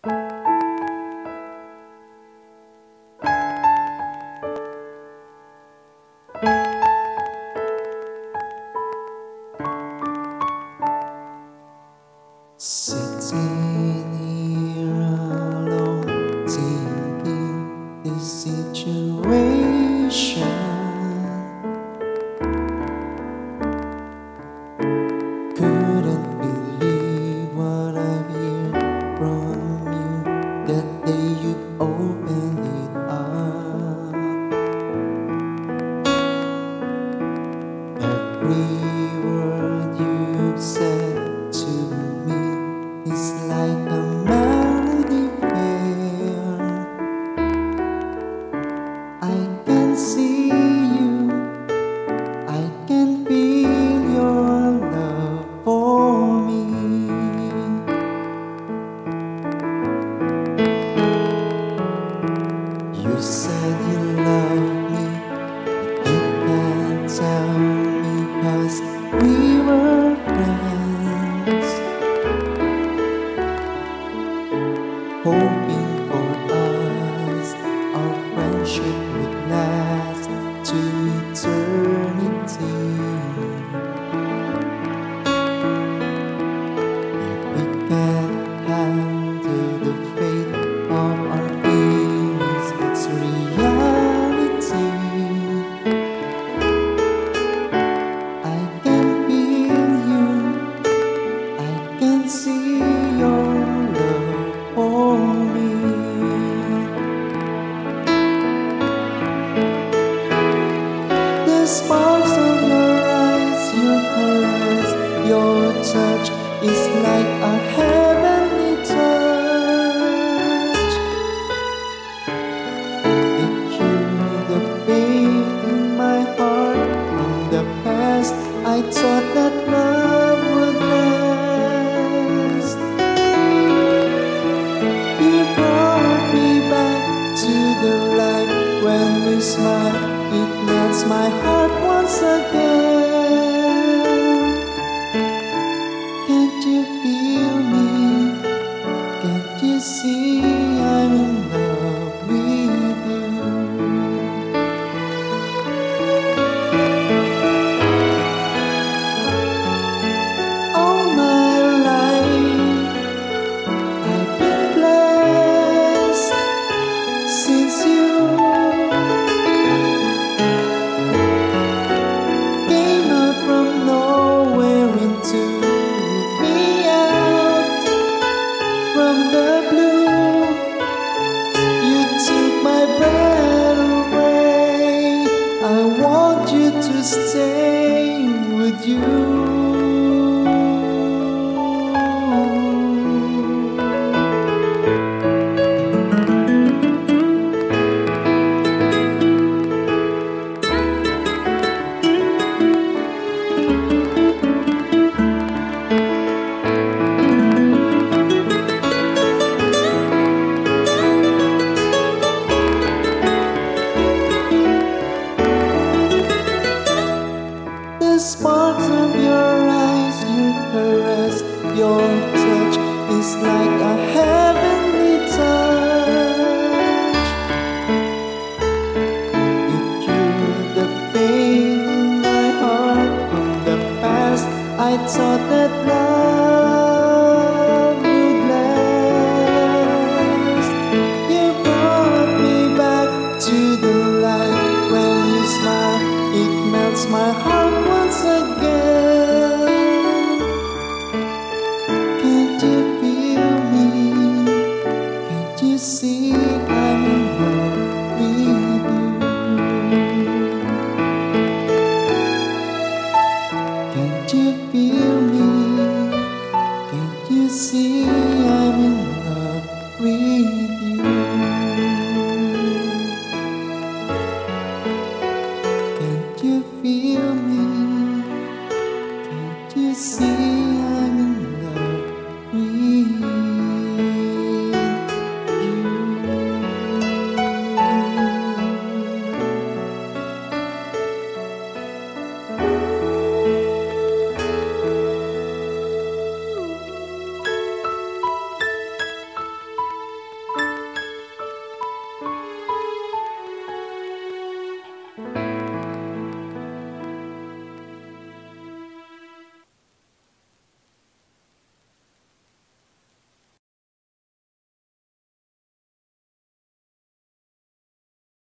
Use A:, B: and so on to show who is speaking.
A: Sitting here alone, thinking this situation. Couldn't believe what I've heard from you that day you opened it up. Every word you've said to me is like a melody fair. I can see you, I can feel your love for me. You said you love me, but you can't tell me 'cause we were friends, hoping for us our friendship would last to eternity. Yet we can't handle the fate of our feelings, it's reality. I can feel you, I can see your love for me. The sparks of your eyes, your caress, your touch is like a heavenly touch. It cured the pain in my heart from the past. I thought that love would last. You brought me back to the light. When you smile, it melts my heart once again. Can't you feel me? Can't you see I'm in love with you? All my life I've been blessed since you came out from nowhere into me, out from the blue. You took my breath away. I want you to stay with you. The sparks of your eyes, your caress, your touch is like a heavenly touch. It cured the pain in my heart from the past. I thought that love